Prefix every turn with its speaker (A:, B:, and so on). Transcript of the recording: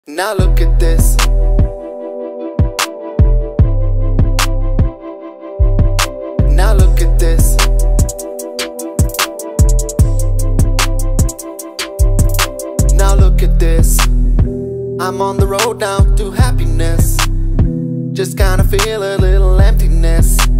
A: Now look at this. Now look at this. Now look at this. I'm on the road now to happiness. Just kinda feel a little emptiness.